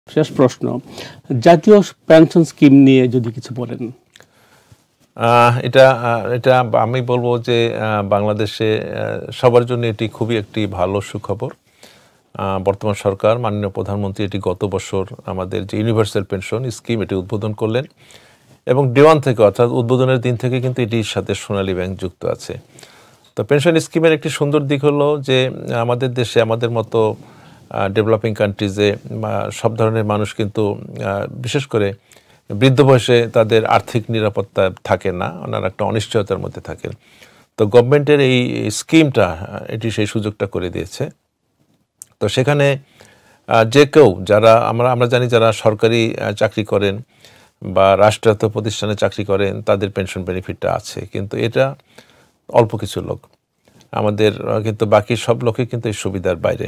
শেষ প্রশ্ন, জাতীয় পেনশন স্কিম নিয়ে যদি কিছু বলেন। এটা এটা আমি বলবো যে বাংলাদেশে সবার জন্য এটি খুবই একটি ভালো সুখবর। বর্তমান সরকার মাননীয় প্রধানমন্ত্রী এটি গত বছর আমাদের যে ইউনিভার্সাল পেনশন স্কিম এটি উদ্বোধন করলেন এবং ডে ওয়ান থেকে অর্থাৎ উদ্বোধনের দিন থেকে কিন্তু এটির সাথে সোনালী ব্যাংক যুক্ত আছে। তো পেনশন স্কিমের একটি সুন্দর দিক হলো যে আমাদের দেশে আমাদের মতো ডেভেলপিং কান্ট্রিজে সব ধরনের মানুষ কিন্তু বিশেষ করে বৃদ্ধ বয়সে তাদের আর্থিক নিরাপত্তা থাকে না, ওনারা একটা অনিশ্চয়তার মধ্যে থাকেন। তো গভর্নমেন্টের এই স্কিমটা এটি সেই সুযোগটা করে দিয়েছে। তো সেখানে যে কেউ যারা আমরা জানি যারা সরকারি চাকরি করেন বা রাষ্ট্রায়ত্ত প্রতিষ্ঠানে চাকরি করেন তাদের পেনশন বেনিফিটটা আছে, কিন্তু এটা অল্প কিছু লোক, আমাদের কিন্তু বাকি সব লোকই কিন্তু এই সুবিধার বাইরে।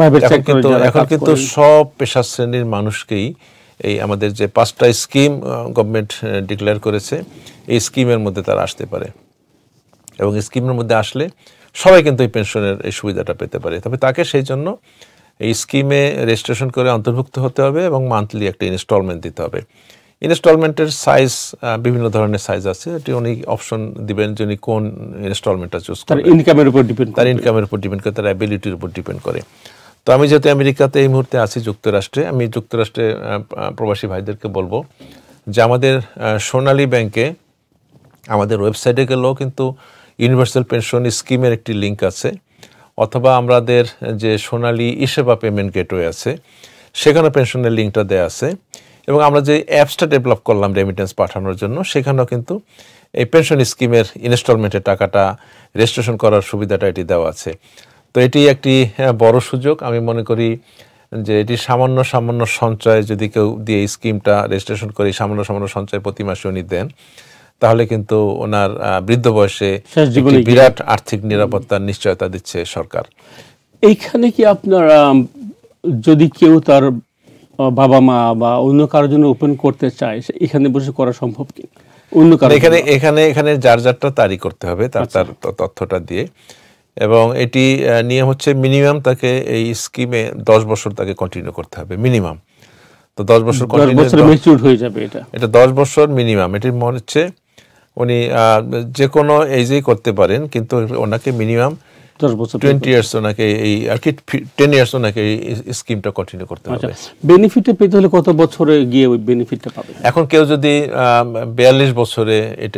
এখন কিন্তু সব পেশা শ্রেণীর মানুষকেই এই আমাদের যে 5টা স্কিম গভর্নমেন্ট ডিক্লেয়ার করেছে এই স্কিমের মধ্যে তারা আসতে পারে এবং স্কিমের মধ্যে আসলে সবাই কিন্তু এই পেনশনের এই সুবিধাটা পেতে পারে। তবে তাকে সেই জন্য এই স্কিমে রেজিস্ট্রেশন করে অন্তর্ভুক্ত হতে হবে এবং মান্থলি একটা ইনস্টলমেন্ট দিতে হবে। ইনস্টলমেন্টের সাইজ বিভিন্ন ধরনের সাইজ আছে, এটি উনি অপশন দিবেন যে উনি কোন ইনস্টলমেন্টটা চুজ করেন। তার ইনকামের উপর ডিপেন্ড করে, তার অ্যাবিলিটির উপর ডিপেন্ড করে। তো আমি যেহেতু আমেরিকাতে এই মুহূর্তে আছি, যুক্তরাষ্ট্রে, আমি যুক্তরাষ্ট্রে প্রবাসী ভাইদেরকে বলবো যে আমাদের সোনালী ব্যাংকে আমাদের ওয়েবসাইটে গেলেও কিন্তু ইউনিভার্সাল পেনশন স্কিমের একটি লিঙ্ক আছে, অথবা আমাদের যে সোনালী ইসেবা পেমেন্ট গেটওয়ে আছে সেখানে পেনশনের লিঙ্কটা দেওয়া আছে এবং আমরা যে অ্যাপসটা ডেভেলপ করলাম রেমিটেন্স পাঠানোর জন্য সেখানেও কিন্তু এই পেনশন স্কিমের ইনস্টলমেন্টের টাকাটা রেজিস্ট্রেশন করার সুবিধাটা এটি দেওয়া আছে। তো এটি একটি বড় সুযোগ। আমি মনে করি যে এটি সামান্য সঞ্চয় যদি কেউ দিয়ে এই স্কিমটা রেজিস্ট্রেশন করে সামান্য সঞ্চয় প্রতি মাসে উনি দেন, তাহলে কিন্তু ওনার বৃদ্ধ বয়সে বিরাট আর্থিক নিরাপত্তার নিশ্চয়তা দিচ্ছে সরকার। এইখানে কি আপনার যদি কেউ তার বাবা মা বা অন্য কারোর জন্য ওপেন করতে চায় এখানে বসে করা সম্ভব কি? অন্য কারো এখানে যার যারটা তারই করতে হবে, তার তথ্যটা দিয়ে। এবং এটি নিয়ম হচ্ছে মিনিমাম তাকে এই স্কিমে 10 বছর তাকে কন্টিনিউ করতে হবে মিনিমাম। তো 10 বছর ম্যাচিউর হয়ে যাবে এটা 10 বছর মিনিমাম। এটির মনে হচ্ছে উনি যে কোনো এজেই করতে পারেন, কিন্তু ওনাকে মিনিমাম 20 ইয়ার্স ওনাকে এই আর কি 10 ইয়ার্স ওনাকে এই স্কিমটা কন্টিনিউ করতে হবে। বেনিফিটটা পেতে হলে কত বছরে গিয়ে ওই বেনিফিটটা পাবে? এখন কেউ যদি 42 বছরে এটা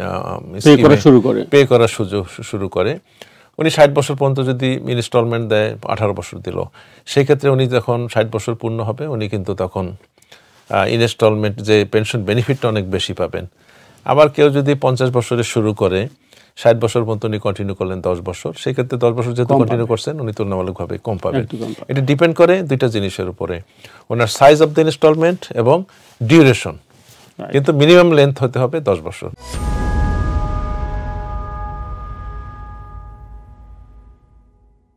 পে করা শুরু করে, উনি 60 বছর পর্যন্ত যদি ইনস্টলমেন্ট দেয় 18 বছর দিল, সেই ক্ষেত্রে উনি যখন 60 বছর পূর্ণ হবে উনি কিন্তু তখন ইনস্টলমেন্ট যে পেনশন বেনিফিটটা অনেক বেশি পাবেন। আবার কেউ যদি 50 বছরে শুরু করে 60 বছর পর্যন্ত উনি কন্টিনিউ করলেন 10 বছর, সেই ক্ষেত্রে 10 বছর যেহেতু কন্টিনিউ করছেন উনি তুলনামূলকভাবে কম পাবেন। এটা ডিপেন্ড করে দুইটা জিনিসের উপরে, ওনার সাইজ অফ দ্য ইনস্টলমেন্ট এবং ডিউরেশন, কিন্তু মিনিমাম লেন্থ হতে হবে 10 বছর।